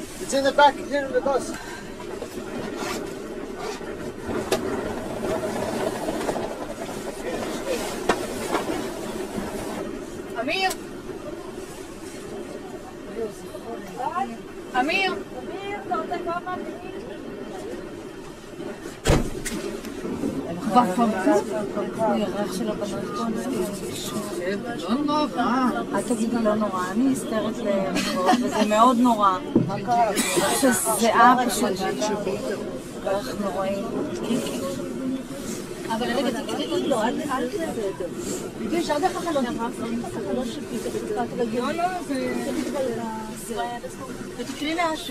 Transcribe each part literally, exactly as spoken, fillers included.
It's in the back, here in the bus. אמיר! אמיר! אמיר, אתה רוצה כמה? ירח של הבנות פה, לא נורא. אל תגידי לא נורא, אני הסתרת לרחוב וזה מאוד נורא. שזיעה פשוט. ריח נוראי. אבל רגע, תגידי לא, אל תעשה את זה. יש עוד איך החלון. החלון שלי, זה בצפת רגיל. לא, לא, זה... ותקראי לאשו.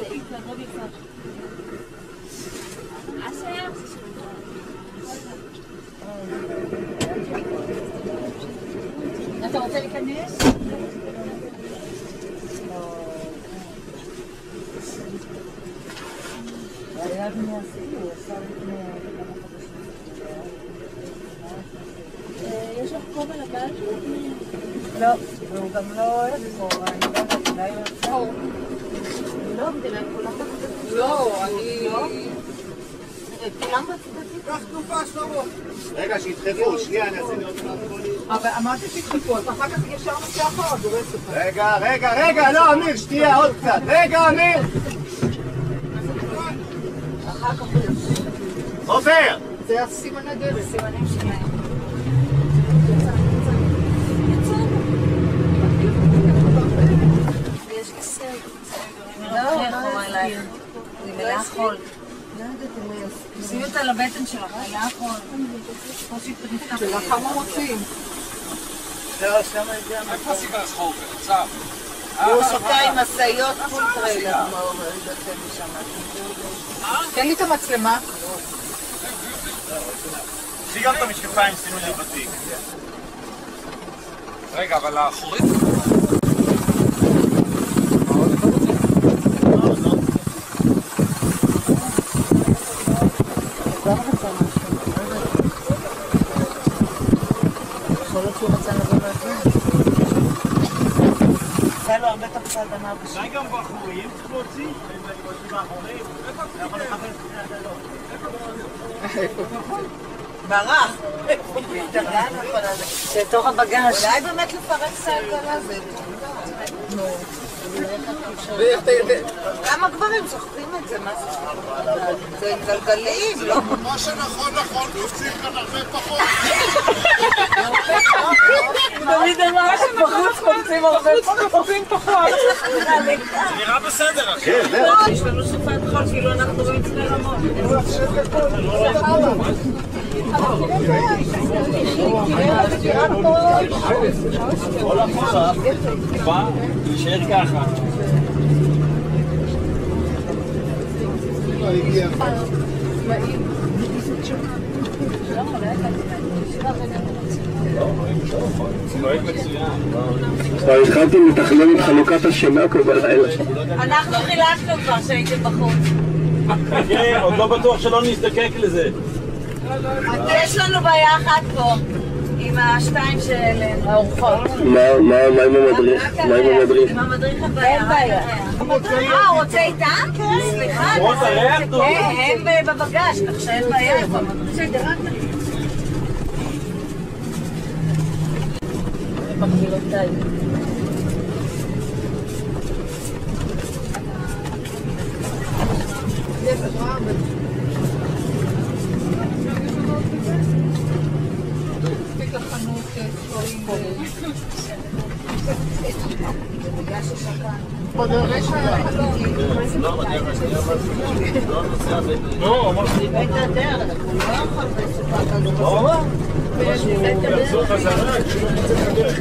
אשר? אתה רוצה להיכנס? היה בני עשיתי, הוא עשה לפני כמה חודשים. יש לך קום על הבעל שלו? לא, והוא גם לא אוהב פה, אני לא יודעת, אולי הוא יוצא. לא, כדי כולם בצדדים. לא, אני... כולם בצדדים. קח תנופה שלמה. רגע, שידחפו, שנייה, אני אעשה לי עוד פעם. אבל אמרתי שידחפו, אז אחר כך ישר נושא אחר, דורס אותך. רגע, רגע, רגע, לא, אמיר, שתהיה עוד קצת. רגע, אמיר! אחר כך עופר! זה הסימני דרך. סימנים שלהם. יש כיסא. לא, מה אלייך? אני מלאה חול. שימי אותה לבטן שלך, מלאה חול. כמו שהיא נפתח. כמה מוצאים? זהו, שם את זה. איפה הסיגר הסחור? צער. הוא שותה עם משאיות פול טריילר. תן לי את המצלמה. תשאי גם את המשקפיים, שימו לי בתיק. רגע, אבל האחורית... יכול להיות שהוא רצה לבוא מהזמן. עשה לו הרבה תפסה אדמה בשביל. אולי גם באחוריים צריך להוציא? באחוריים? יכול לחפש ברח. לתוך הבגש. אולי באמת לפרק סייגל הזה. כמה גברים שוכבים את זה? מה זה? זה עם גלגלים, לא? מה שנכון נכון, תופסים כאן הרבה פחות. תמיד אמר שבחוץ חופצים הרבה פחות. זה נראה בסדר, אחי. יש לנו סופת חול כאילו אנחנו במצפה רמון. כל החובה, בא, נשאר ככה. כבר התחלתי לתכנן את חלוקת השינה כל בלילה. אנחנו חילקנו כבר שהייתם בחוץ. כן, עוד לא בטוח שלא נזדקק לזה. יש לנו בעיה אחת פה עם השתיים של האורחות. מה עם המדריך? מה עם המדריך? עם המדריך הבעיה. אין בעיה. אה, הוא רוצה איתם? סליחה. הם בבגש, כך שאין בעיה איפה המדריך. מקבילותיי. מספיק לחנות ספרים בגלל ששקן. בדרך לא, אמרתי. בית הדרך, הוא לא יכול בסופת הדרך. ויש בית הדרך. חזרה, כשהוא נמצא בדרך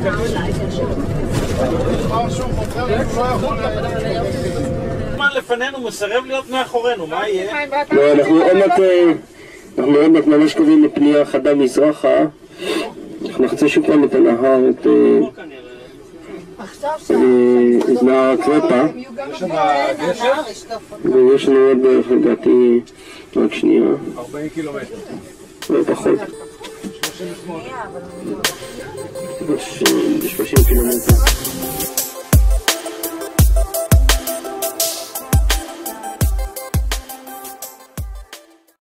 הזמן לפנינו מסרב להיות מאחורינו, מה יהיה? לא, אנחנו עוד מעט, אנחנו עוד מעט ממש קובעים לפנייה חדה מזרחה. אנחנו נחצה שוב פעם את הנהר, את נהר הקרפה. ויש לנו עוד בערך לדעתי רק שנייה. ארבעים קילומטר. לא פחות. שלושים ושמונה. שלושים קילומטר.